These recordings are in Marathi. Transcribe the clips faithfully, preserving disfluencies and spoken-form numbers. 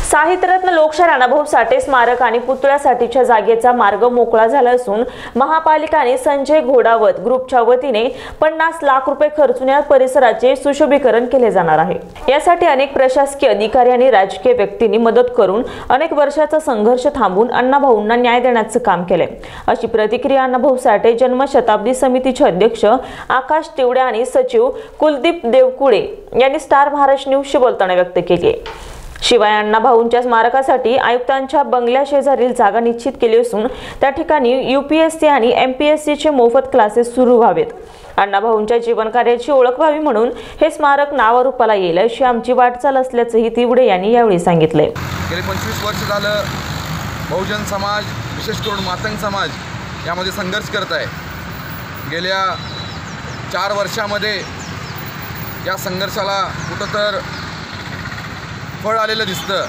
साहित्यरत्न लोकशाहीर अण्णाभाऊ साठे स्मारक आणि पुतळ्यासाठीच्या जागेचा मार्ग मोकळा झाला असून महापालिकाने संजय घोडावत ग्रुपच्या वतीने पन्नास लाख रुपये खर्चून या परिसराचे सुशोभीकरण केले जाणार आहे। यासाठी अनेक प्रशासकीय अधिकारी आणि राजकीय व्यक्तींनी मदत करून अनेक वर्षाचा संघर्ष थांबवून अण्णाभाऊंना न्याय देण्याचे काम केले, अशी प्रतिक्रिया अण्णाभाऊ साठे जन्मशताब्दी समितीचे अध्यक्ष आकाश तिवडे आणि सचिव कुलदीप देवकुळे यांनी स्टार महाराष्ट्र न्यूजशी बोलताना व्यक्त केली। शिवाय अण्णाभाऊंच्या स्मारकासाठी आयुक्तांच्या बंगल्या शेजारील जागा निश्चित केली असून त्या ठिकाणी यूपीएससी आणि एमपीएससी चे मोफत क्लासेस सुरू व्हावेत। अण्णाभाऊंच्या जीवनकार्याची ओळख व्हावी म्हणून हे स्मारक नावारूपाला येईल अशी आमची वाटचाल असल्याचंही तिवडे यांनी यावेळी सांगितले। गेले पंचवीस वर्ष झालं बहुजन समाज, विशेष करून मातंग समाज यामध्ये संघर्ष करत आहे। गेल्या चार वर्षामध्ये या संघर्षाला कुठं तर फळ आलेलं दिसतं।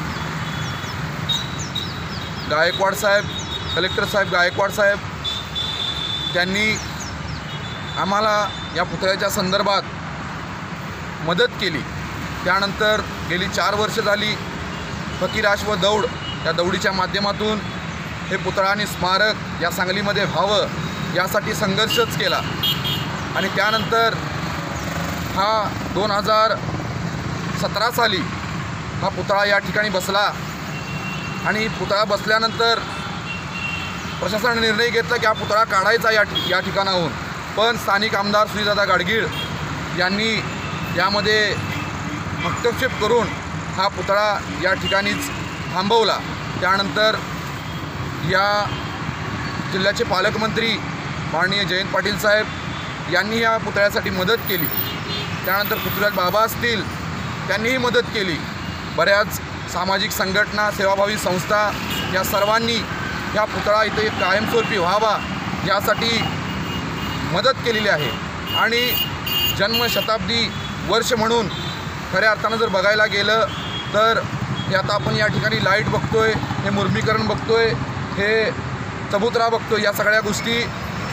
गायकवाड साहेब, कलेक्टर साहेब गायकवाड साहेब त्यांनी आम्हाला या पुतळ्याच्या संदर्भात मदत केली। त्यानंतर गेली चार वर्ष झाली फकीराश व दौड या दौडीच्या माध्यमातून हे पुतळा आणि स्मारक या सांगलीमध्ये व्हावं यासाठी संघर्षच केला आणि त्यानंतर हा दोन हजार सतरा साली हा पुतळा या ठिकाणी बसला आणि पुतळा बसल्यानंतर प्रशासनाने निर्णय घेतला की हा पुतळा काढायचा या या ठिकाणाहून, पण स्थानिक आमदार सुनीलदादा गाडगीळ यांनी यामध्ये हस्तक्षेप करून हा पुतळा या ठिकाणीच थांबवला। त्यानंतर या जिल्ह्याचे पालकमंत्री माननीय जयंत पाटील साहेब यांनी या पुतळ्यासाठी मदत केली। त्यानंतर पृथ्वीराज बाबा असतील त्यांनीही मदत केली। बऱ्याच सामाजिक संघटना, सेवाभावी संस्था या सर्वांनी या पुतळा इथे कायमस्वरूपी व्हावा यासाठी मदत केलेली आहे आणि जन्मशताब्दी वर्ष म्हणून खऱ्या अर्थानं जर बघायला गेलं तर हे आता आपण या ठिकाणी लाईट बघतोय, हे मुर्मीकरण बघतोय, हे चबुतरा बघतोय, या सगळ्या गोष्टी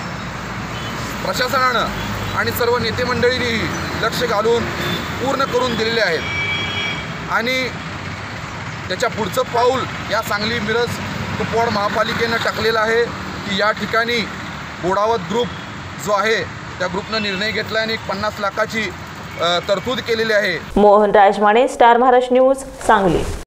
प्रशासनानं आणि सर्व नेते मंडळींनी लक्ष घालून पूर्ण करून दिलेले आहेत आणि त्याच्या पुढचं पाऊल या सांगली मिरज कुपवाड महापालिकेनं टाकलेलं आहे की या ठिकाणी घोडावत ग्रुप जो आहे त्या ग्रुपनं निर्णय घेतला आणि एक पन्नास लाखाची तरतूद केलेली आहे। Mohan Rajmane, star Maharashtra news, Sangli.